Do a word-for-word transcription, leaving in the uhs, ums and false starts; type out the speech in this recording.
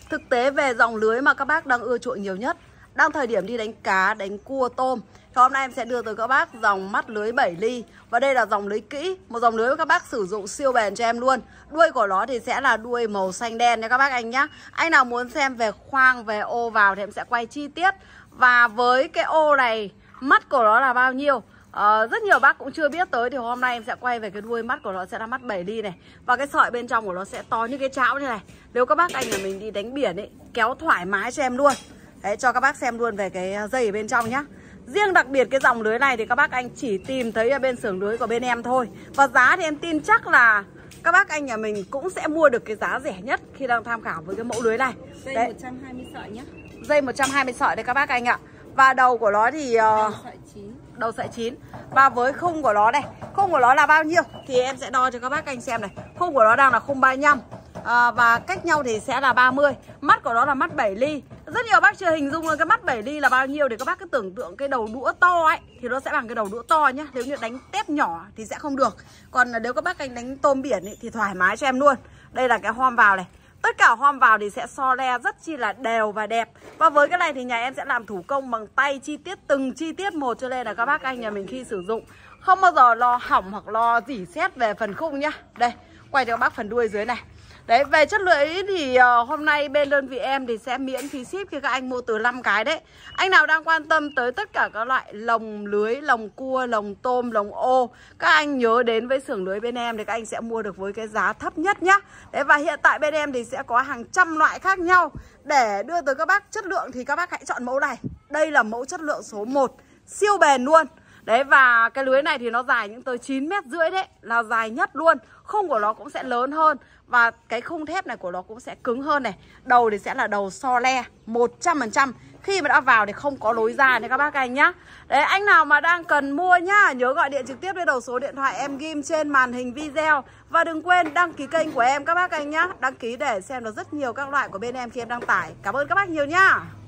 Thực tế về dòng lưới mà các bác đang ưa chuộng nhiều nhất, đang thời điểm đi đánh cá, đánh cua, tôm, thì hôm nay em sẽ đưa tới các bác dòng mắt lưới bảy ly. Và đây là dòng lưới kỹ, một dòng lưới các bác sử dụng siêu bền cho em luôn. Đuôi của nó thì sẽ là đuôi màu xanh đen nha các bác anh nhá. Anh nào muốn xem về khoang, về ô vào thì em sẽ quay chi tiết. Và với cái ô này, mắt của nó là bao nhiêu? Uh, rất nhiều bác cũng chưa biết tới, thì hôm nay em sẽ quay về cái đuôi mắt của nó sẽ là mắt bảy ly này. Và cái sợi bên trong của nó sẽ to như cái chảo như này. Nếu các bác anh nhà mình đi đánh biển ấy, kéo thoải mái cho em luôn. Đấy, cho các bác xem luôn về cái dây ở bên trong nhá. Riêng đặc biệt cái dòng lưới này thì các bác anh chỉ tìm thấy ở bên xưởng lưới của bên em thôi. Và giá thì em tin chắc là các bác anh nhà mình cũng sẽ mua được cái giá rẻ nhất khi đang tham khảo với cái mẫu lưới này. Dây đấy. một trăm hai mươi sợi nhá. Dây một trăm hai mươi sợi đấy các bác anh ạ. Và đầu của nó thì uh, đầu sợi chín. Đầu sợi chín. Và với khung của nó này, khung của nó là bao nhiêu thì em sẽ đo cho các bác anh xem này. Khung của nó đang là khung ba mươi lăm. À, và cách nhau thì sẽ là ba mươi. Mắt của nó là mắt bảy ly. Rất nhiều bác chưa hình dung là cái mắt bảy ly là bao nhiêu, thì các bác cứ tưởng tượng cái đầu đũa to ấy thì nó sẽ bằng cái đầu đũa to nhá. Nếu như đánh tép nhỏ thì sẽ không được. Còn nếu các bác anh đánh tôm biển ấy, thì thoải mái cho em luôn. Đây là cái hom vào này. Tất cả hom vào thì sẽ so le rất chi là đều và đẹp. Và với cái này thì nhà em sẽ làm thủ công bằng tay, chi tiết từng chi tiết một, cho nên là các bác anh nhà mình khi sử dụng không bao giờ lo hỏng hoặc lo rỉ sét về phần khung nhá. Đây, quay cho các bác phần đuôi dưới này. Đấy, về chất lưới thì uh, hôm nay bên đơn vị em thì sẽ miễn phí ship khi các anh mua từ năm cái đấy. Anh nào đang quan tâm tới tất cả các loại lồng lưới, lồng cua, lồng tôm, lồng ô, các anh nhớ đến với xưởng lưới bên em thì các anh sẽ mua được với cái giá thấp nhất nhá. Đấy, và hiện tại bên em thì sẽ có hàng trăm loại khác nhau để đưa tới các bác chất lượng, thì các bác hãy chọn mẫu này. Đây là mẫu chất lượng số một, siêu bền luôn. Đấy, và cái lưới này thì nó dài những tới chín mét rưỡi đấy, là dài nhất luôn. Khung của nó cũng sẽ lớn hơn. Và cái khung thép này của nó cũng sẽ cứng hơn này. Đầu thì sẽ là đầu so le một trăm phần trăm. Khi mà đã vào thì không có lối ra nha các bác anh nhá. Đấy, anh nào mà đang cần mua nhá, nhớ gọi điện trực tiếp lên đầu số điện thoại em ghim trên màn hình video. Và đừng quên đăng ký kênh của em các bác anh nhá. Đăng ký để xem được rất nhiều các loại của bên em khi em đăng tải. Cảm ơn các bác nhiều nhá.